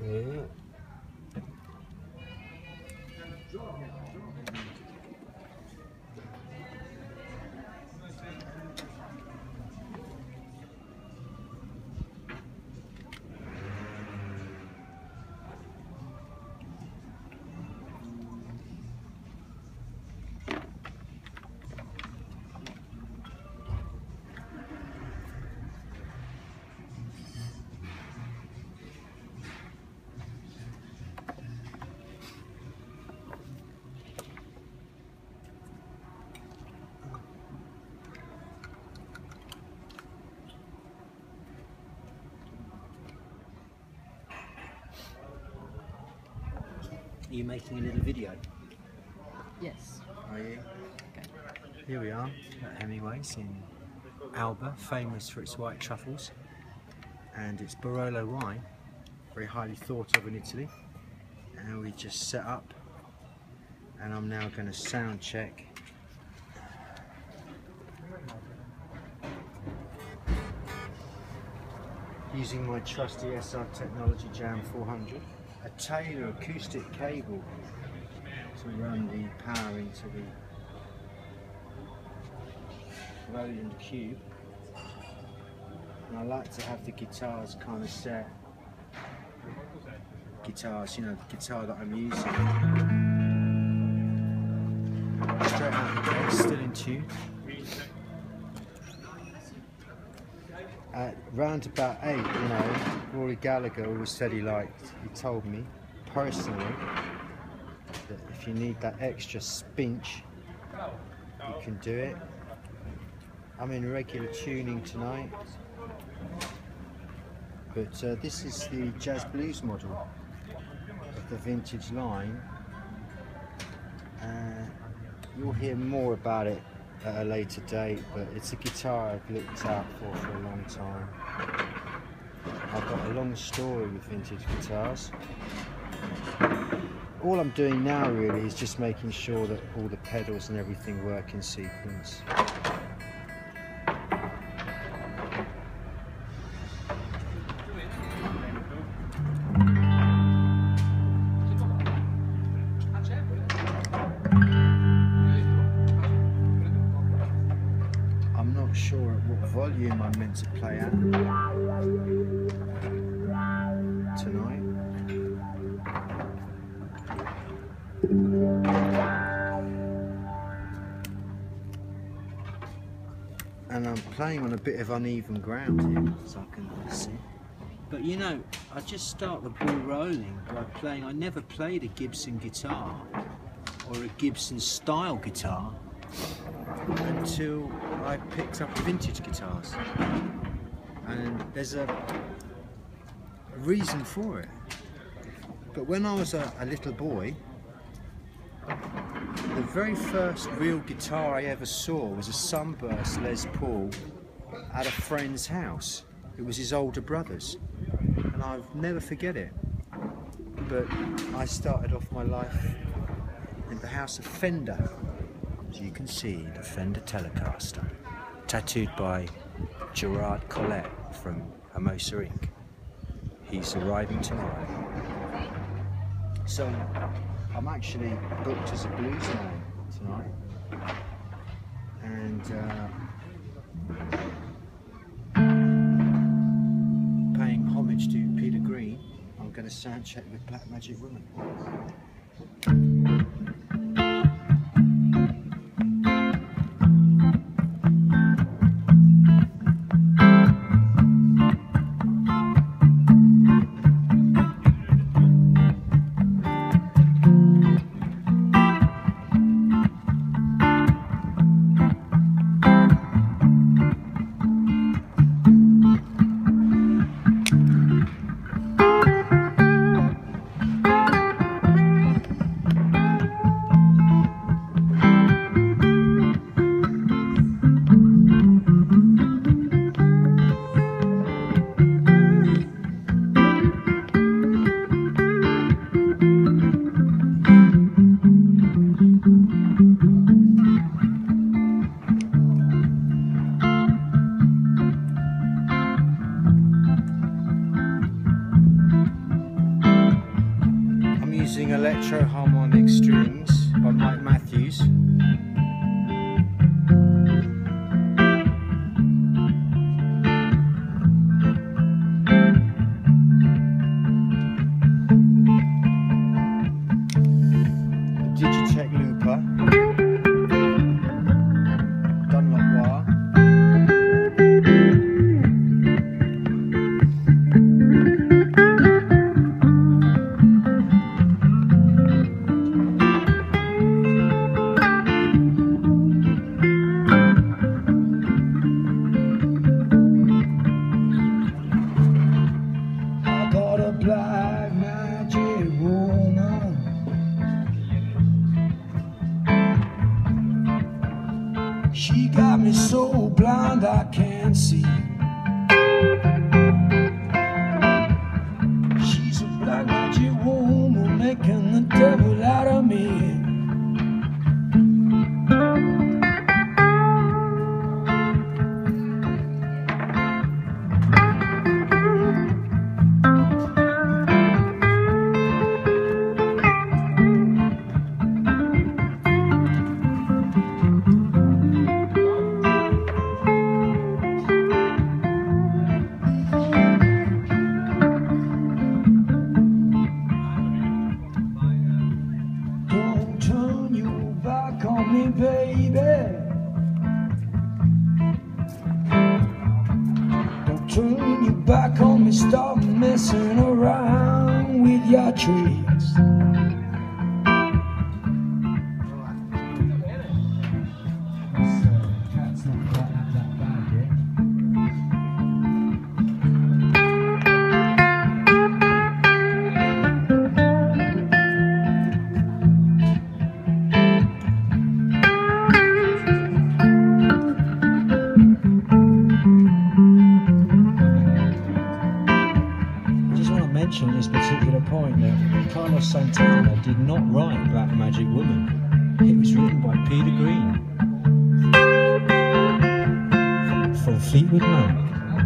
Yeah. Are you making a little video? Yes. Are you? Okay. Here we are at Hemingway's in Alba, famous for its white truffles, and its Barolo wine, very highly thought of in Italy. And we just set up, and I'm now going to sound check. Using my trusty SR Technology Jam 400, a Taylor acoustic cable to run the power into the Roland Cube. And I like to have the guitars kind of set. Guitars, you know, the guitar that I'm using. Straight out the case, still in tune. At round about 8, you know, Rory Gallagher always said he told me personally that if you need that extra spinch, you can do it. I'm in regular tuning tonight, but this is the Jazz Blues model of the vintage line. You'll hear more about it at a later date, but it's a guitar I've looked out for a long time. I've got a long story with vintage guitars. All I'm doing now really is just making sure that all the pedals and everything work in sequence. I'm not sure at what volume I'm meant to play at tonight. And I'm playing on a bit of uneven ground here, as I can see. But you know, I just start the ball rolling by playing. I never played a Gibson guitar or a Gibson style guitar until I picked up vintage guitars. And there's a reason for it. But when I was a little boy, the very first real guitar I ever saw was a Sunburst Les Paul at a friend's house. It was his older brother's, and I'll never forget it. But I started off my life in the house of Fender. As you can see, the Fender Telecaster, tattooed by Gerard Collette from Hermosa Inc. He's arriving tomorrow. So I'm actually booked as a bluesman tonight, and paying homage to Peter Green, I'm going to sound check with Black Magic Woman. Electro Harmonic Strings by Mike Matthews. A Digitech looper. Dunlop wire. Black magic woman, she got me so blind I can't see. She's a black magic woman making the devil out of me. Baby, don't turn your back on me, stop messing around with your tricks. Mention this particular point that Carlos Santana did not write Black Magic Woman. It was written by Peter Green from Fleetwood Mac.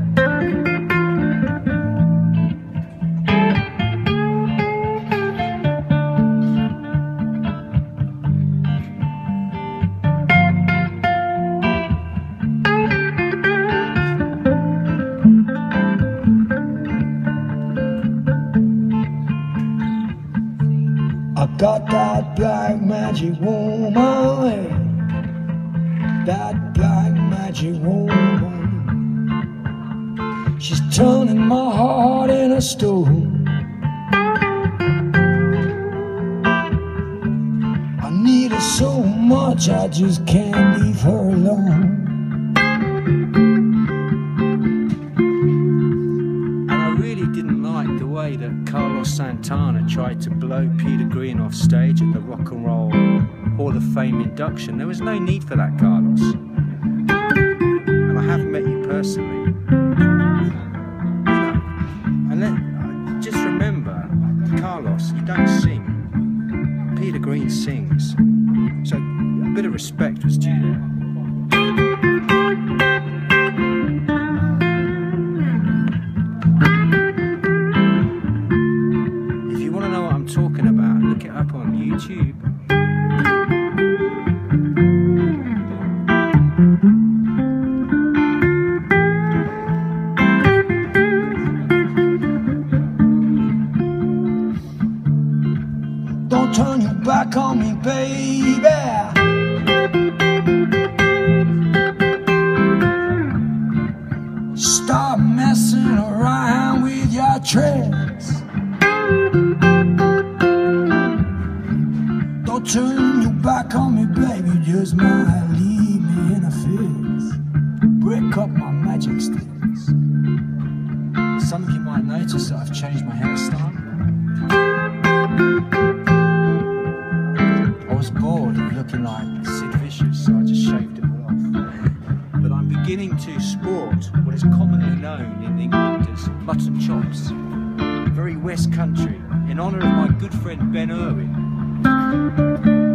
I got that black magic woman, that black magic woman. She's turning my heart into stone. I need her so much, I just can't leave her alone. The way that Carlos Santana tried to blow Peter Green off stage at the Rock and Roll Hall of Fame induction. There was no need for that, Carlos. And I haven't met you personally. And just remember, Carlos, you don't sing. Peter Green sings. So a bit of respect was due there. Talking about, look it up on YouTube. Don't turn your back on me, baby. Stop messing around with your tricks. Don't turn your back on me, baby, just might leave me in a fix. Break up my magic sticks. Some of you might notice that I've changed my hairstyle. I was bored of looking like Sid Vicious, so I just shaved it all off. But I'm beginning to sport what is commonly known in England as mutton chops. Very West Country, in honour of my good friend Ben Irwin.